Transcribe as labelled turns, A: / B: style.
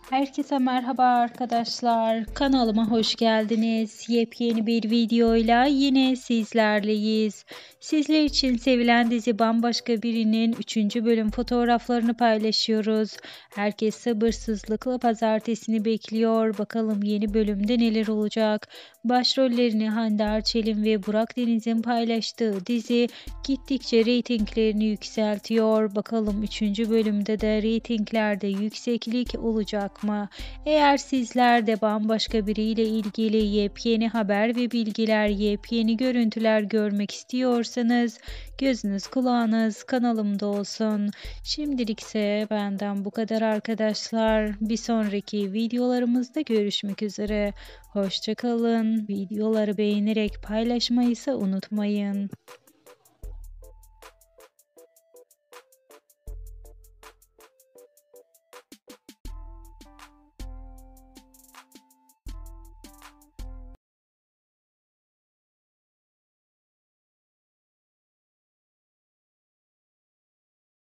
A: Herkese merhaba arkadaşlar. Kanalıma hoş geldiniz. Yepyeni bir videoyla yine sizlerleyiz. Sizler için sevilen dizi Bambaşka Biri'nin 3. bölüm fotoğraflarını paylaşıyoruz. Herkes sabırsızlıkla pazartesini bekliyor. Bakalım yeni bölümde neler olacak? Başrollerini Hande Erçel'in ve Burak Deniz'in paylaştığı dizi gittikçe reytinglerini yükseltiyor. Bakalım 3. bölümde de reytinglerde yükseklik olacak mı? Eğer sizler de Bambaşka Biriyle ilgili yepyeni haber ve bilgiler, yepyeni görüntüler görmek istiyorsanız gözünüz kulağınız kanalımda olsun. Şimdilikse benden bu kadar arkadaşlar. Bir sonraki videolarımızda görüşmek üzere. Hoşça kalın. Videoları beğenerek paylaşmayı ise unutmayın.